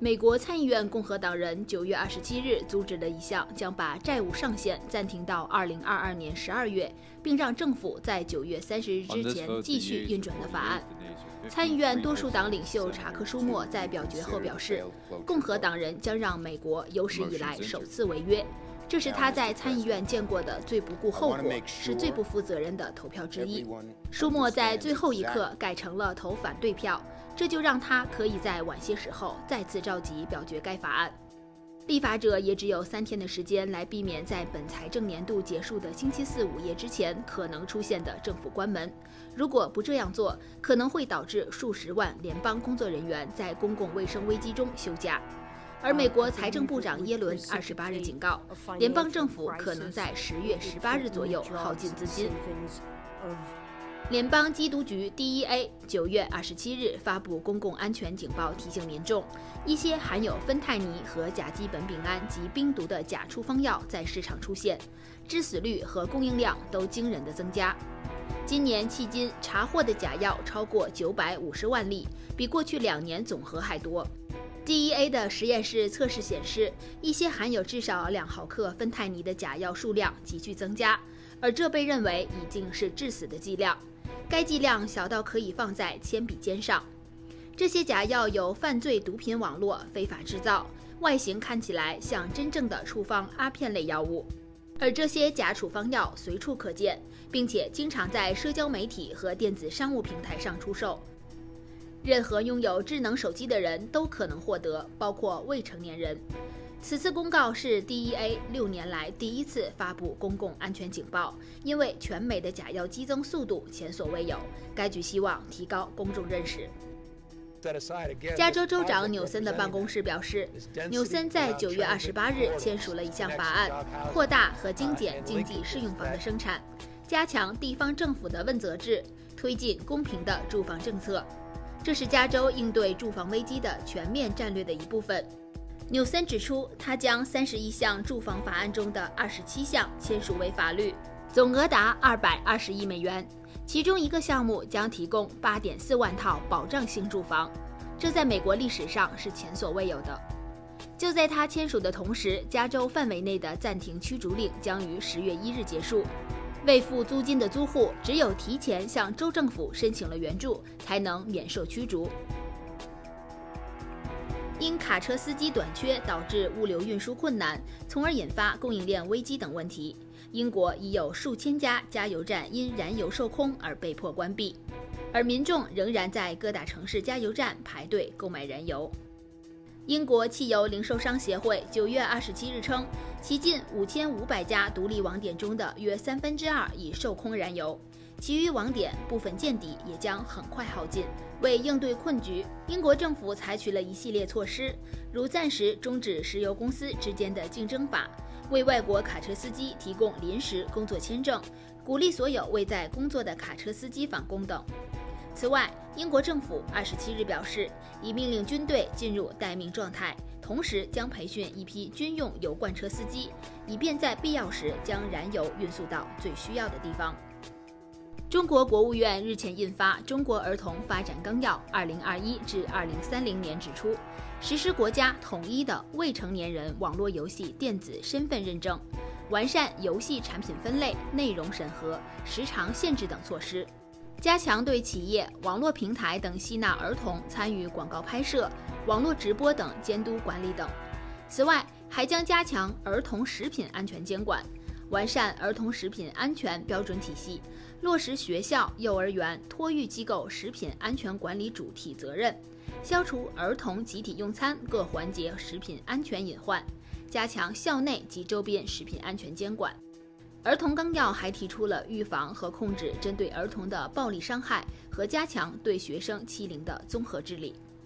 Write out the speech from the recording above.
美国参议院共和党人9月27日阻止了一项将把债务上限暂停到2022年12月，并让政府在9月30日之前继续运转的法案。参议院多数党领袖查克·舒默在表决后表示，共和党人将让美国有史以来首次违约。这是他在参议院见过的最不顾后果、是最不负责任的投票之一。舒默在最后一刻改成了投反对票，这就让他可以在晚些时候再次召集表决该法案。立法者也只有3天的时间来避免在本财政年度结束的星期四午夜之前可能出现的政府关门。如果不这样做，可能会导致数十万联邦工作人员在公共卫生危机中休假。而美国财政部长耶伦28日警告，联邦政府可能在10月18日左右耗尽资金。联邦缉毒局 DEA 9月27日发布公共安全警报，提醒民众，一些含有芬太尼和甲基苯丙胺及冰毒的假处方药在市场出现，致死率和供应量都惊人的增加。今年迄今查获的假药超过950万例，比过去2年总和还多。DEA 的实验室测试显示，一些含有至少2毫克芬太尼的假药数量急剧增加，而这被认为已经是致死的剂量。该剂量小到可以放在铅笔尖上。这些假药由犯罪毒品网络非法制造，外形看起来像真正的处方阿片类药物。而这些假处方药随处可见，并且经常在社交媒体和电子商务平台上出售。任何拥有智能手机的人都可能获得，包括未成年人。此次公告是 DEA 6年来第一次发布公共安全警报，因为全美的假药激增速度前所未有。该局希望提高公众认识。加州州长纽森的办公室表示，纽森在9月28日签署了一项法案，扩大和精简经济适用房的生产，加强地方政府的问责制，推进公平的住房政策。这是加州应对住房危机的全面战略的一部分。纽森指出，他将31项住房法案中的27项签署为法律，总额达220亿美元。其中一个项目将提供8.4万套保障性住房，这在美国历史上是前所未有的。就在他签署的同时，加州范围内的暂停驱逐令将于10月1日结束。未付租金的租户只有提前向州政府申请了援助，才能免受驱逐。因卡车司机短缺导致物流运输困难，从而引发供应链危机等问题。英国已有数千家加油站因燃油受控而被迫关闭，而民众仍然在各大城市加油站排队购买燃油。英国汽油零售商协会9月27日称，其近5500家独立网点中的约2/3已售空燃油，其余网点部分见底，也将很快耗尽。为应对困局，英国政府采取了一系列措施，如暂时终止石油公司之间的竞争法，为外国卡车司机提供临时工作签证，鼓励所有未在工作的卡车司机返工等。此外，英国政府27日表示，已命令军队进入待命状态，同时将培训一批军用油罐车司机，以便在必要时将燃油运输到最需要的地方。中国国务院日前印发《中国儿童发展纲要 （2021 至2030年）》，指出，实施国家统一的未成年人网络游戏电子身份认证，完善游戏产品分类、内容审核、时长限制等措施，加强对企业、网络平台等吸纳儿童参与广告拍摄、网络直播等监督管理等。此外，还将加强儿童食品安全监管，完善儿童食品安全标准体系，落实学校、幼儿园、托育机构食品安全管理主体责任，消除儿童集体用餐各环节食品安全隐患，加强校内及周边食品安全监管。儿童纲要还提出了预防和控制针对儿童的暴力伤害和加强对学生欺凌的综合治理。